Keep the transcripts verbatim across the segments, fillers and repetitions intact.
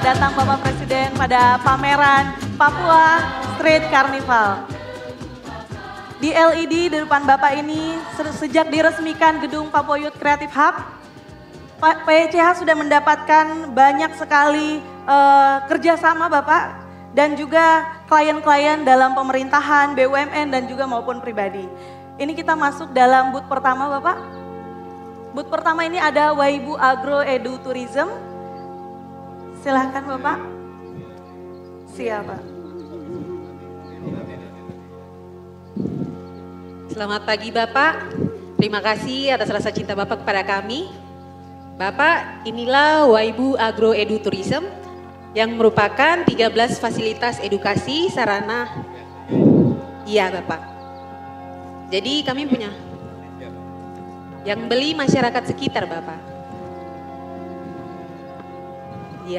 datang Bapak Presiden pada pameran Papua Street Carnival. Di L E D di depan Bapak ini sejak diresmikan gedung Papua Youth Creative Hub, P Y C H sudah mendapatkan banyak sekali uh, kerjasama Bapak dan juga klien-klien dalam pemerintahan, B U M N dan juga maupun pribadi. Ini kita masuk dalam booth pertama Bapak. Booth pertama ini ada Waibu Agro Edu Tourism. Silahkan Bapak. Siap Pak. Selamat pagi Bapak, terima kasih atas rasa cinta Bapak kepada kami. Bapak, inilah Waibu Agro Edu Tourism yang merupakan tiga belas fasilitas edukasi sarana. Iya Bapak. Jadi kami punya yang beli masyarakat sekitar Bapak. Iya.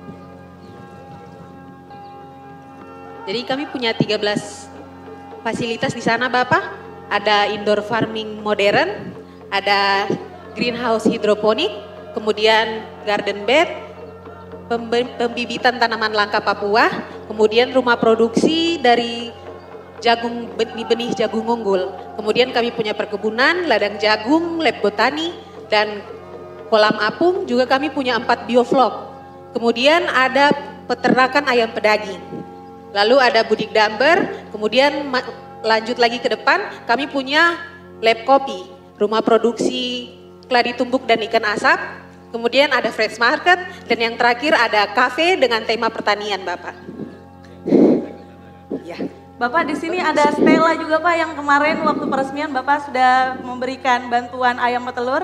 Jadi kami punya tiga belas fasilitas di sana Bapak. Ada indoor farming modern, ada greenhouse hidroponik, kemudian garden bed, pembibitan tanaman langka Papua, kemudian rumah produksi dari jagung benih jagung unggul. Kemudian kami punya perkebunan, ladang jagung, lab botani, dan kolam apung. Juga kami punya empat bioflok. Kemudian ada peternakan ayam pedaging. Lalu ada budik damber, kemudian lanjut lagi ke depan, kami punya lab kopi, rumah produksi keladi tumbuk dan ikan asap, kemudian ada fresh market, dan yang terakhir ada kafe dengan tema pertanian, Bapak. Ya. Bapak di sini ada Stella juga Pak, yang kemarin waktu peresmian Bapak sudah memberikan bantuan ayam petelur.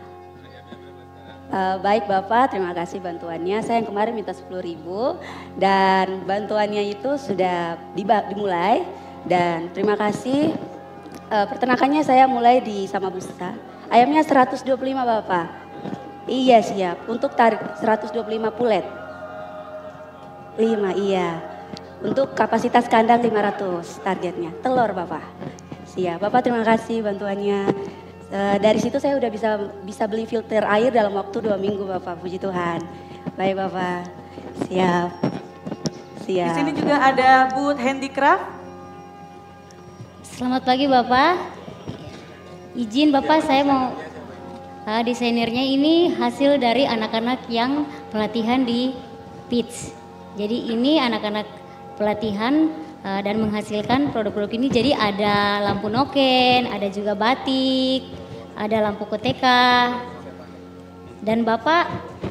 Uh, baik Bapak, terima kasih bantuannya. Saya yang kemarin minta sepuluh ribu dan bantuannya itu sudah dimulai. Dan terima kasih, uh, pertenakannya saya mulai di Samabusta. Ayamnya seratus dua puluh lima Bapak. Iya siap, untuk tarik seratus dua puluh lima pulet. lima iya. Untuk kapasitas kandang lima ratus targetnya. Telur Bapak. Siap, Bapak terima kasih bantuannya. Uh, dari situ saya udah bisa bisa beli filter air dalam waktu dua minggu Bapak, puji Tuhan. Baik Bapak, siap. Siap. Di sini juga ada booth handicraft. Selamat pagi Bapak, izin Bapak saya mau uh, desainernya ini hasil dari anak-anak yang pelatihan di P I T S. Jadi ini anak-anak pelatihan uh, dan menghasilkan produk-produk ini. Jadi ada lampu noken, ada juga batik, ada lampu koteka. Dan Bapak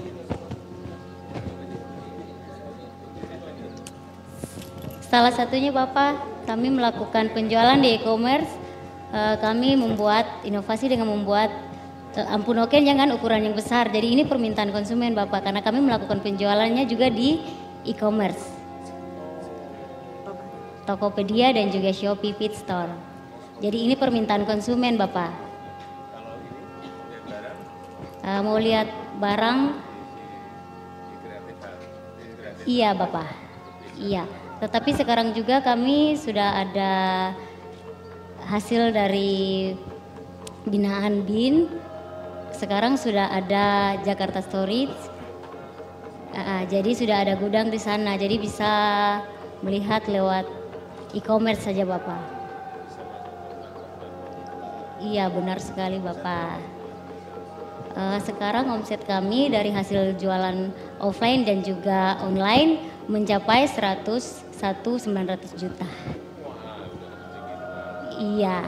salah satunya Bapak, kami melakukan penjualan di e-commerce. Uh, kami membuat inovasi dengan membuat uh, lampu noken jangan ukuran yang besar. Jadi ini permintaan konsumen Bapak, karena kami melakukan penjualannya juga di e-commerce, Tokopedia dan juga Shopee Feed Store. Jadi ini permintaan konsumen Bapak. Uh, mau lihat barang? Iya Bapak, iya. Tetapi sekarang juga kami sudah ada hasil dari binaan B I N. Sekarang sudah ada Jakarta Storage. Uh, jadi sudah ada gudang di sana. Jadi bisa melihat lewat e-commerce saja Bapak. Iya benar sekali Bapak. Uh, sekarang omset kami dari hasil jualan offline dan juga online mencapai seratus satu sembilan ratus juta. Iya.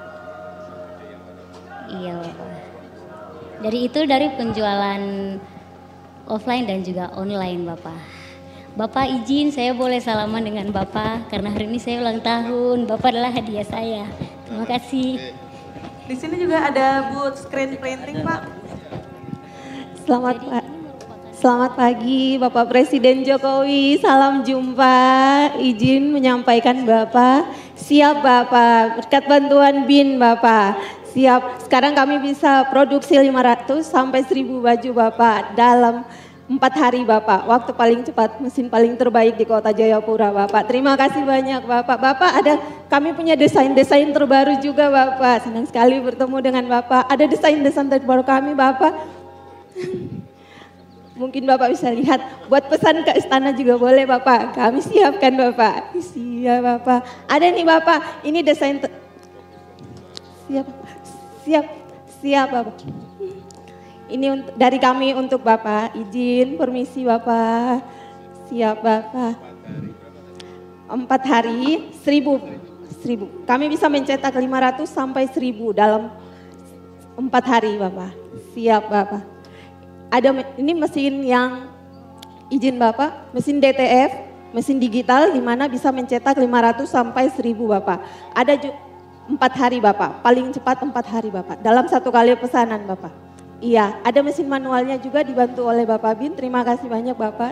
Iya Bapak. Dari itu dari penjualan offline dan juga online Bapak. Bapak izin saya boleh salaman dengan Bapak karena hari ini saya ulang tahun. Bapak adalah hadiah saya. Terima kasih. Di sini juga ada booth screen printing Pak. Selamat Pak. Selamat pagi Bapak Presiden Jokowi, salam jumpa, izin menyampaikan Bapak, siap Bapak, berkat bantuan B I N Bapak, siap. Sekarang kami bisa produksi lima ratus sampai seribu baju Bapak dalam empat hari Bapak, waktu paling cepat, mesin paling terbaik di Kota Jayapura Bapak. Terima kasih banyak Bapak. Bapak ada, kami punya desain-desain terbaru juga Bapak, senang sekali bertemu dengan Bapak. Ada desain-desain terbaru kami Bapak. Mungkin Bapak bisa lihat, buat pesan ke istana juga boleh Bapak. Kami siapkan Bapak. Siap Bapak. Ada nih Bapak, ini desain. Siap, siap, siap Bapak. Ini untuk, dari kami untuk Bapak. Izin, permisi Bapak. Siap Bapak. Empat hari, seribu. Seribu. Kami bisa mencetak lima ratus sampai seribu dalam empat hari Bapak. Siap Bapak. Ada ini mesin yang izin Bapak, mesin D T F, mesin digital di mana bisa mencetak lima ratus sampai seribu Bapak. Ada empat hari Bapak, paling cepat empat hari Bapak, dalam satu kali pesanan Bapak. Iya, ada mesin manualnya juga dibantu oleh Bapak Bin, terima kasih banyak Bapak.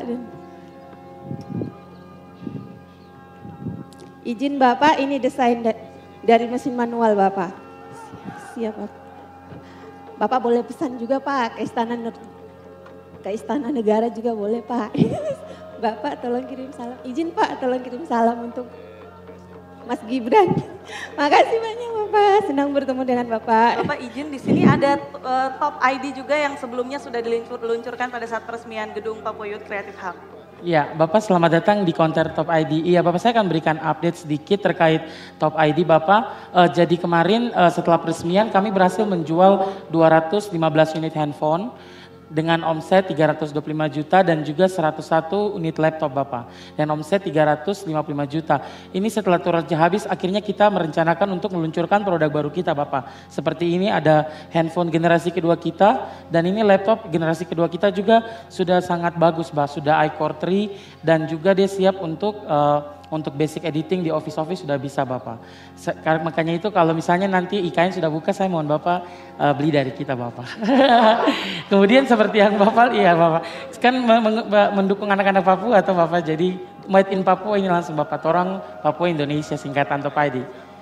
Izin Bapak, ini desain dari mesin manual Bapak. Siap Bapak. Bapak boleh pesan juga Pak ke Istana ke Istana Negara juga boleh Pak. Bapak tolong kirim salam. Izin Pak tolong kirim salam untuk Mas Gibran. Makasih banyak Bapak, senang bertemu dengan Bapak. Bapak izin di sini ada uh, top I D juga yang sebelumnya sudah diluncurkan pada saat peresmian gedung Papua Youth Creative Hub. Iya, Bapak selamat datang di konter Top I D. Iya, Bapak saya akan berikan update sedikit terkait Top I D Bapak. Uh, jadi kemarin uh, setelah peresmian kami berhasil menjual dua ratus lima belas unit handphone dengan omset tiga ratus dua puluh lima juta dan juga seratus satu unit laptop Bapak. Dan omset tiga ratus lima puluh lima juta. Ini setelah turunnya habis akhirnya kita merencanakan untuk meluncurkan produk baru kita Bapak. Seperti ini ada handphone generasi kedua kita dan ini laptop generasi kedua kita juga sudah sangat bagus Bapak. Sudah iCore tiga dan juga dia siap untuk uh, untuk basic editing di office-office sudah bisa Bapak. Makanya itu kalau misalnya nanti I K N sudah buka saya mohon Bapak uh, beli dari kita Bapak. Kemudian seperti yang Bapak, iya Bapak, kan mendukung anak-anak Papua atau Bapak jadi Made in Papua ini langsung Bapak, Torang Papua Indonesia singkatan Top I D.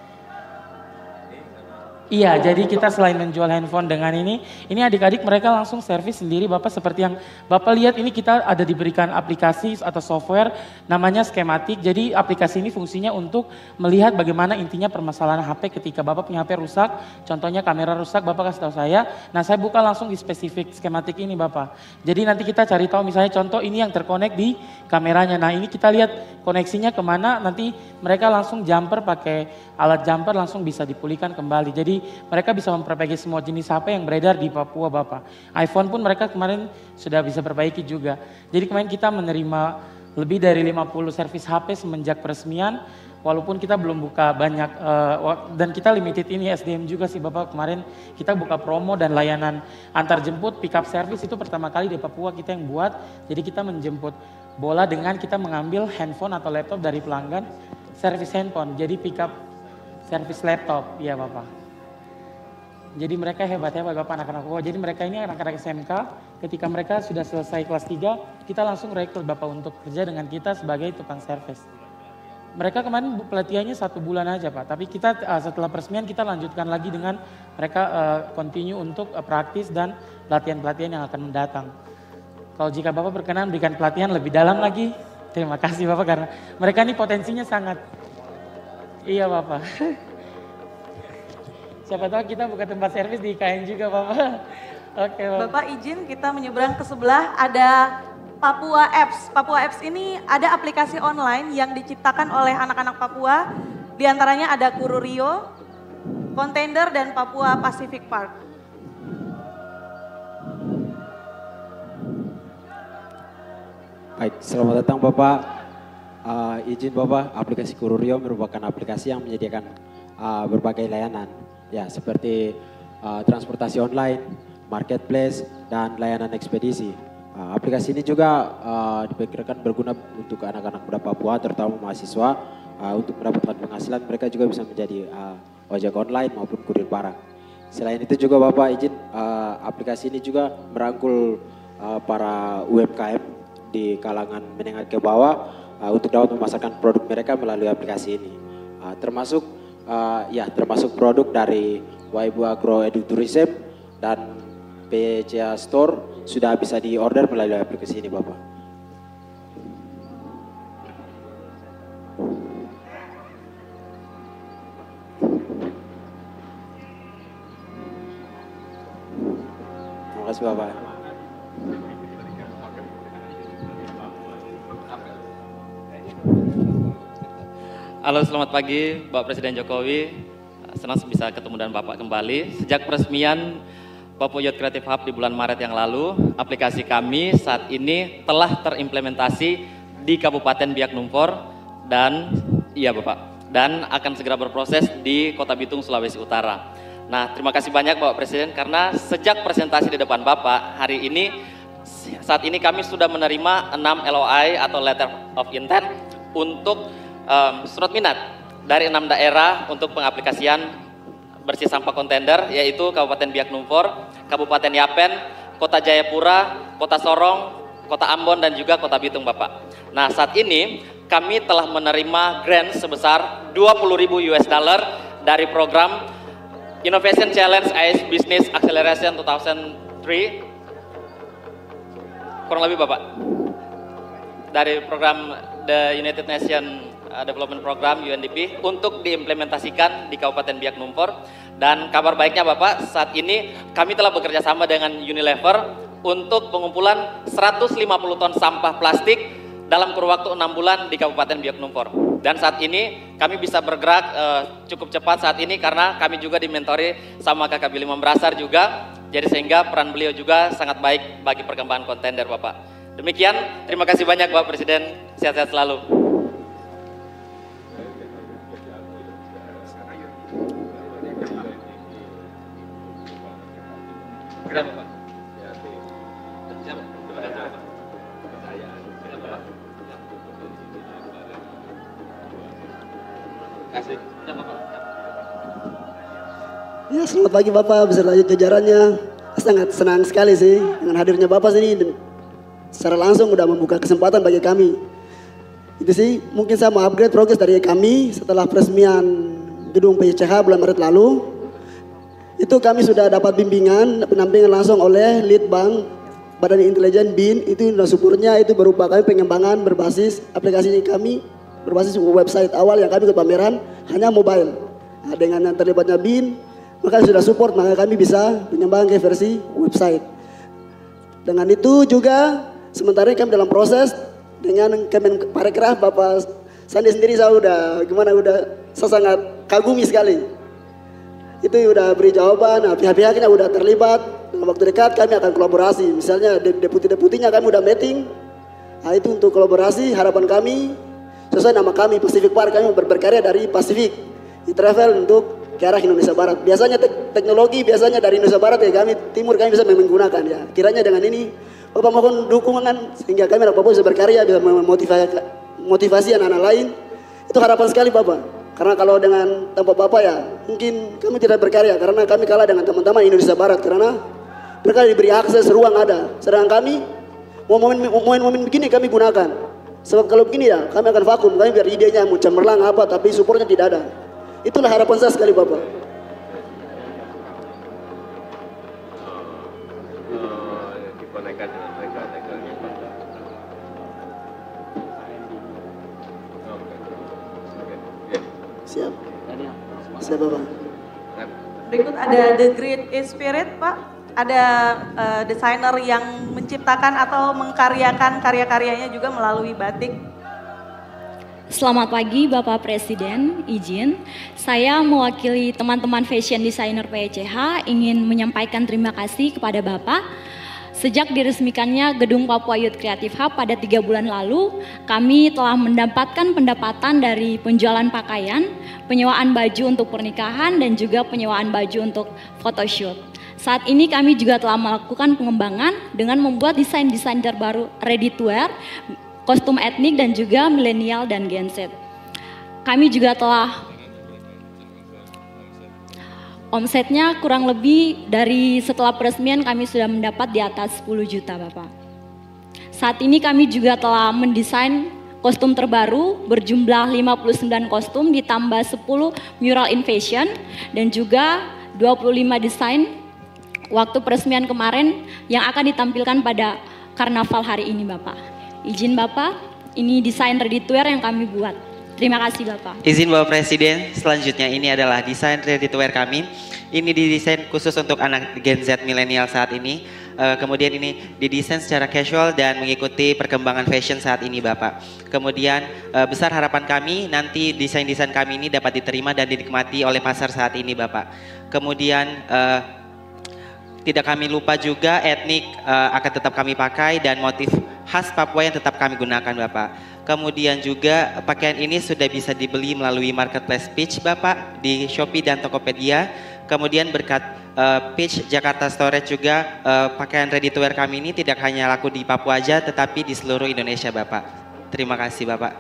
Iya, jadi kita selain menjual handphone dengan ini, ini adik-adik mereka langsung servis sendiri Bapak seperti yang Bapak lihat ini kita ada diberikan aplikasi atau software namanya skematik. Jadi aplikasi ini fungsinya untuk melihat bagaimana intinya permasalahan H P ketika Bapak punya H P rusak, contohnya kamera rusak Bapak kasih tahu saya. Nah saya buka langsung di spesifik skematik ini Bapak. Jadi nanti kita cari tahu misalnya contoh ini yang terkonek di kameranya. Nah ini kita lihat koneksinya kemana, nanti mereka langsung jumper pakai alat jumper langsung bisa dipulihkan kembali. Jadi mereka bisa memperbaiki semua jenis H P yang beredar di Papua Bapak. iPhone pun mereka kemarin sudah bisa perbaiki juga. Jadi kemarin kita menerima lebih dari lima puluh servis H P semenjak peresmian. Walaupun kita belum buka banyak uh, dan kita limited ini S D M juga sih Bapak. Kemarin kita buka promo dan layanan antar jemput pick up service itu pertama kali di Papua kita yang buat. Jadi kita menjemput bola dengan kita mengambil handphone atau laptop dari pelanggan servis handphone. Jadi pick up servis laptop, iya Bapak. Jadi mereka hebat-hebat Bapak anak-anak Papua. Jadi mereka ini anak-anak S M K, ketika mereka sudah selesai kelas tiga, kita langsung rekrut Bapak untuk kerja dengan kita sebagai tukang servis. Mereka kemarin pelatihannya satu bulan aja Pak, tapi kita uh, setelah peresmian kita lanjutkan lagi dengan mereka uh, continue untuk uh, praktis dan pelatihan-pelatihan yang akan mendatang. Kalau jika Bapak berkenan berikan pelatihan lebih dalam lagi, terima kasih Bapak karena mereka ini potensinya sangat. Iya Bapak. Siapa tahu kita buka tempat servis di I K N juga Bapak. Oke Bapak. Bapak izin kita menyeberang ke sebelah ada Papua Apps. Papua Apps ini ada aplikasi online yang diciptakan oleh anak-anak Papua. Di antaranya ada Kururio, Contender dan Papua Pacific Park. Baik, selamat datang Bapak. Uh, izin Bapak, aplikasi Kururio merupakan aplikasi yang menyediakan uh, berbagai layanan. Ya, seperti uh, transportasi online, marketplace, dan layanan ekspedisi. Uh, aplikasi ini juga uh, diperkirakan berguna untuk anak-anak muda Papua, terutama mahasiswa. Uh, untuk mendapatkan penghasilan, mereka juga bisa menjadi uh, ojek online maupun kurir barang. Selain itu juga Bapak izin, uh, aplikasi ini juga merangkul uh, para U M K M di kalangan menengah ke bawah uh, untuk dapat memasarkan produk mereka melalui aplikasi ini. Uh, termasuk Uh, ya termasuk produk dari Waibu Agro Edutourism dan P C A Store sudah bisa diorder melalui aplikasi ini Bapak. Terima kasih Bapak. Halo, selamat pagi Bapak Presiden Jokowi. Senang bisa ketemu dengan Bapak kembali. Sejak peresmian Papua Youth Creative Hub di bulan Maret yang lalu, aplikasi kami saat ini telah terimplementasi di Kabupaten Biak Numfor dan iya Bapak, dan akan segera berproses di Kota Bitung, Sulawesi Utara. Nah, terima kasih banyak Bapak Presiden karena sejak presentasi di depan Bapak hari ini, saat ini kami sudah menerima enam L O I atau Letter of Intent untuk um, surat minat dari enam daerah untuk pengaplikasian bersih sampah kontender, yaitu Kabupaten Biak Numfor, Kabupaten Yapen, Kota Jayapura, Kota Sorong, Kota Ambon, dan juga Kota Bitung Bapak. Nah, saat ini kami telah menerima grant sebesar dua puluh ribu U S dollar dari program Innovation Challenge I S Business Acceleration dua ribu tiga, kurang lebih Bapak, dari program The United Nations Development Program U N D P untuk diimplementasikan di Kabupaten Biak Numfor. Dan kabar baiknya Bapak, saat ini kami telah bekerja sama dengan Unilever untuk pengumpulan seratus lima puluh ton sampah plastik dalam kurun waktu enam bulan di Kabupaten Biak Numfor. Dan saat ini kami bisa bergerak uh, cukup cepat saat ini karena kami juga dimentori sama Kakak Billy Membrasar juga. Jadi sehingga peran beliau juga sangat baik bagi perkembangan kontender Bapak. Demikian, terima kasih banyak Bapak Presiden, sehat-sehat selalu. Berapa Pak? Ya, selamat pagi Bapak beserta jajarannya. Sangat senang sekali sih dengan hadirnya Bapak sini dan secara langsung udah membuka kesempatan bagi kami. Itu sih, mungkin saya mau upgrade progres dari kami setelah peresmian gedung P C H bulan Maret lalu. Itu kami sudah dapat bimbingan, pendampingan langsung oleh Lead Bank Badan Intelijen B I N. Itu syukurnya itu berupa kami pengembangan berbasis aplikasi kami, berbasis website awal yang kami ke pameran hanya mobile. Nah, dengan yang terlibatnya B I N, maka sudah support, maka kami bisa mengembangkan ke versi website. Dengan itu juga sementara kami dalam proses dengan Kemenparekraf Bapak Sandi sendiri, saya udah gimana udah saya sangat kagumi sekali. Itu udah beri jawaban, nah, pihak-pihaknya udah terlibat. Dalam waktu dekat kami akan kolaborasi, misalnya deputi-deputinya kami udah meeting. Nah, itu untuk kolaborasi, harapan kami sesuai nama kami Pacific Park, kami ber berkarya dari Pasifik di travel untuk ke arah Indonesia Barat. Biasanya te teknologi biasanya dari Indonesia Barat ya, kami timur kami bisa menggunakan ya. Kiranya dengan ini Bapak mohon dukungan sehingga kami anak Papua bisa berkarya, bisa memotivasi motivasi anak-anak lain. Itu harapan sekali Bapak. Karena kalau dengan tanpa Bapak ya mungkin kami tidak berkarya, karena kami kalah dengan teman-teman Indonesia Barat karena mereka diberi akses ruang ada. Sedangkan kami momen-momen begini kami gunakan. Sebab kalau begini ya kami akan vakum, kami biar idenya mau cemerlang apa tapi supportnya tidak ada. Itulah harapan saya sekali Bapak. Siap. Siap Bapak. Berikut ada The Great Spirit Pak. Ada uh, desainer yang menciptakan atau mengkaryakan karya-karyanya juga melalui batik. Selamat pagi Bapak Presiden, izin saya mewakili teman-teman fashion designer P C H ingin menyampaikan terima kasih kepada Bapak. Sejak diresmikannya Gedung Papua Youth Creative Hub pada tiga bulan lalu, kami telah mendapatkan pendapatan dari penjualan pakaian, penyewaan baju untuk pernikahan, dan juga penyewaan baju untuk photoshoot. Saat ini kami juga telah melakukan pengembangan dengan membuat desain-desain terbaru ready to wear, kostum etnik, dan juga milenial dan Gen Z. Kami juga telah omsetnya kurang lebih dari setelah peresmian kami sudah mendapat di atas sepuluh juta Bapak. Saat ini kami juga telah mendesain kostum terbaru berjumlah lima puluh sembilan kostum ditambah sepuluh mural in fashion dan juga dua puluh lima desain waktu peresmian kemarin yang akan ditampilkan pada karnaval hari ini Bapak. Izin Bapak, ini desain ready to wear yang kami buat. Terima kasih Bapak. Izin Bapak Presiden, selanjutnya ini adalah desain ready to wear kami. Ini didesain khusus untuk anak Gen Z milenial saat ini. Uh, kemudian ini didesain secara casual dan mengikuti perkembangan fashion saat ini Bapak. Kemudian uh, besar harapan kami nanti desain-desain kami ini dapat diterima dan dinikmati oleh pasar saat ini Bapak. Kemudian uh, tidak kami lupa juga etnik uh, akan tetap kami pakai dan motif khas Papua yang tetap kami gunakan Bapak. Kemudian juga pakaian ini sudah bisa dibeli melalui marketplace Peach Bapak di Shopee dan Tokopedia. Kemudian berkat uh, Peach Jakarta Storage juga uh, pakaian ready to wear kami ini tidak hanya laku di Papua aja tetapi di seluruh Indonesia Bapak. Terima kasih Bapak.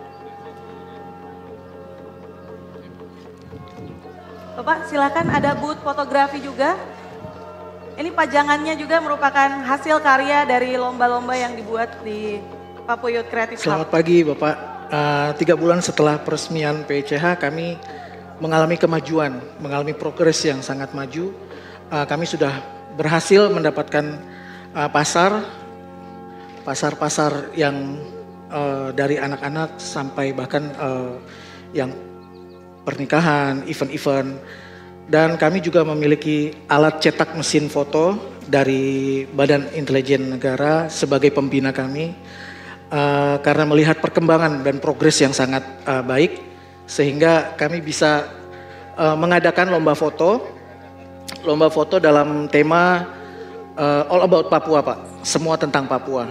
Bapak silakan, ada booth fotografi juga. Ini pajangannya juga merupakan hasil karya dari lomba-lomba yang dibuat di Papua Youth Creative Hub. Selamat pagi Bapak, uh, tiga bulan setelah peresmian P C H kami mengalami kemajuan, mengalami progres yang sangat maju. Uh, kami sudah berhasil mendapatkan uh, pasar, pasar-pasar yang uh, dari anak-anak sampai bahkan uh, yang pernikahan, event-event. Dan kami juga memiliki alat cetak mesin foto dari Badan Intelijen Negara sebagai pembina kami. Uh, karena melihat perkembangan dan progres yang sangat uh, baik sehingga kami bisa uh, mengadakan lomba foto lomba foto dalam tema uh, All About Papua Pak, semua tentang Papua.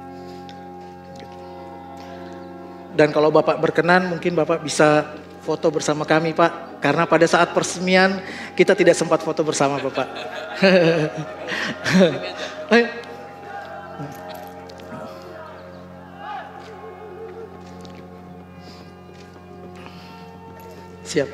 Dan kalau Bapak berkenan mungkin Bapak bisa foto bersama kami Pak, karena pada saat peresmian kita tidak sempat foto bersama Bapak. Ayo. Siap.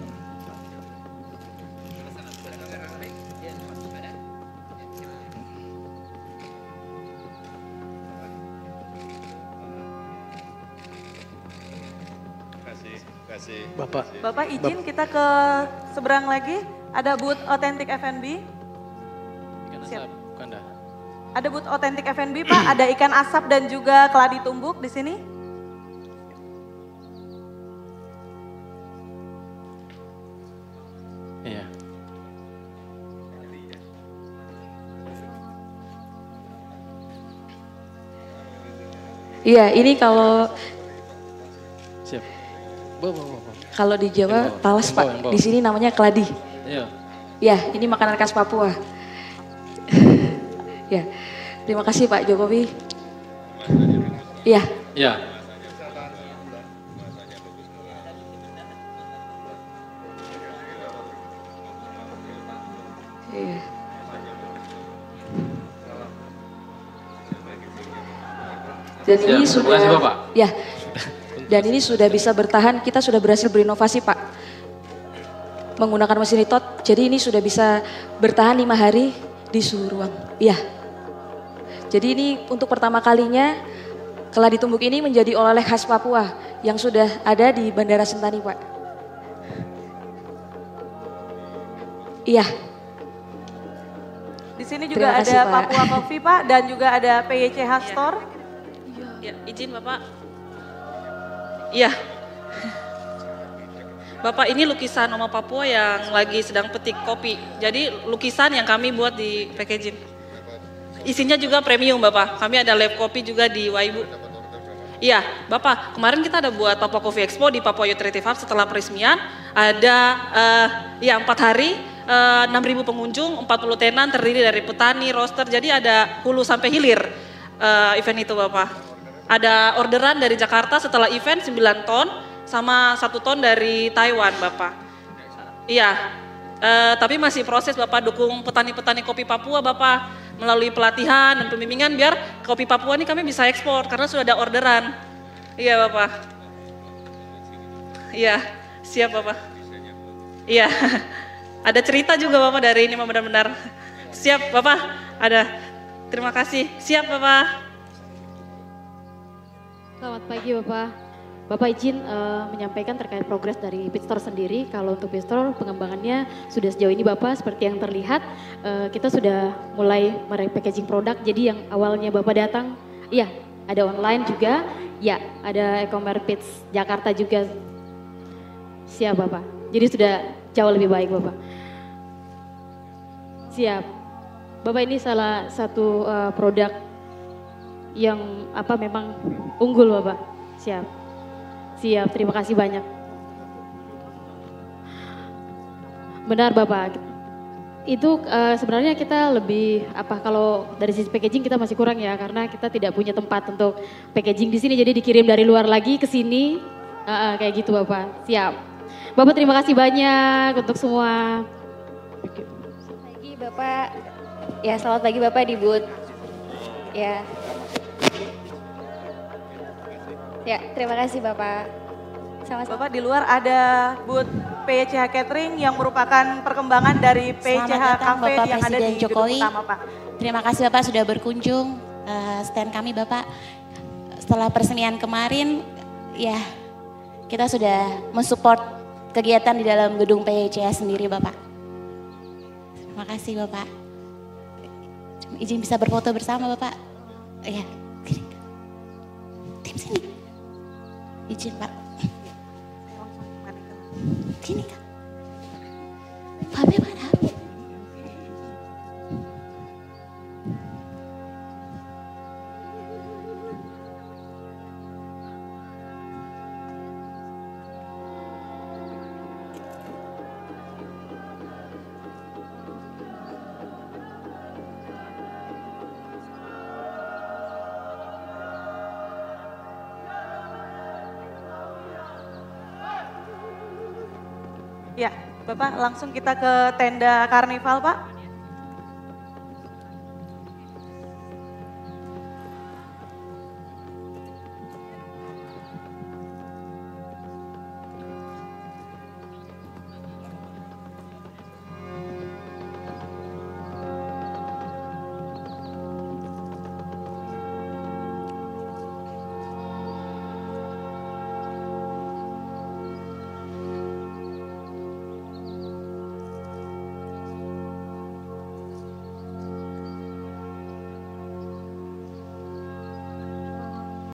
Bapak. Bapak izin Bapak. Kita ke seberang lagi, ada booth Authentic F and B. Siap. Ada booth Authentic F and B Pak, ada ikan asap dan juga keladi tumbuk di sini. Iya. Iya, ini kalau Siap. Bawa, bawa, bawa. Kalau di Jawa bawa. talas Bawa, Pak, bawa. di sini namanya keladi. Iya. Ya, ini makanan khas Papua. Ya, terima kasih Pak Jokowi. Iya. Iya. Iya. Dan Siap, ini terima sudah, kasih, Bapak. ya, dan ini sudah bisa bertahan. Kita sudah berhasil berinovasi Pak, menggunakan mesin litot. Jadi ini sudah bisa bertahan lima hari di suhu ruang. Iya. Jadi ini untuk pertama kalinya keladi tumbuk ini menjadi oleh-oleh khas Papua yang sudah ada di Bandara Sentani Pak. Iya. Di sini juga Terima kasih, ada Pak. Papua Coffee Pak dan juga ada P Y C H Store. Ya, izin Bapak. Iya. Bapak, ini lukisan Oma Papua yang lagi sedang petik kopi. Jadi lukisan yang kami buat di packaging. Isinya juga premium Bapak. Kami ada lab kopi juga di Waibu. Iya, Bapak. Kemarin kita ada buat Papua Coffee Expo di Papua Youth Creative Hub setelah peresmian. Ada uh, ya empat hari, uh, enam ribu pengunjung, empat puluh tenan terdiri dari petani, roaster. Jadi ada hulu sampai hilir uh, event itu Bapak. Ada orderan dari Jakarta setelah event sembilan ton sama satu ton dari Taiwan Bapak. Iya, uh, tapi masih proses Bapak, dukung petani-petani kopi Papua Bapak melalui pelatihan dan pembimbingan biar kopi Papua ini kami bisa ekspor karena sudah ada orderan. Iya Bapak. Iya, siap Bapak. Iya, ada cerita juga Bapak dari ini benar-benar. Siap Bapak, ada. Terima kasih. Siap Bapak. Selamat pagi Bapak. Bapak izin uh, menyampaikan terkait progres dari Pitstore sendiri. Kalau untuk Pitstore pengembangannya sudah sejauh ini Bapak seperti yang terlihat uh, kita sudah mulai merepackaging produk. Jadi yang awalnya Bapak datang, iya ada online juga, ya ada e-commerce Pitch Jakarta juga. Siap Bapak. Jadi sudah jauh lebih baik Bapak. Siap. Bapak ini salah satu uh, produk yang apa memang unggul Bapak. Siap. Siap, terima kasih banyak. Benar Bapak. Itu uh, sebenarnya kita lebih apa kalau dari sisi packaging kita masih kurang ya karena kita tidak punya tempat untuk packaging di sini jadi dikirim dari luar lagi ke sini uh, uh, kayak gitu Bapak. Siap. Bapak terima kasih banyak untuk semua. Selamat pagi Bapak. Ya selamat pagi Bapak di booth. Ya. Ya terima kasih Bapak. Sama-sama. Bapak di luar ada booth P C H Catering yang merupakan perkembangan dari P C H Selamat datang Cafe Bapak yang ada Presiden di gedung Jokowi. utama Pak. Terima kasih Bapak sudah berkunjung uh, stand kami Bapak. Setelah peresmian kemarin ya kita sudah mensupport kegiatan di dalam gedung P C H sendiri Bapak. Terima kasih Bapak. Izin bisa berfoto bersama Bapak. Ya. Tim sini. Izin Pak. Sini Kak. Babe mana? Ya, Bapak langsung kita ke tenda karnival Pak.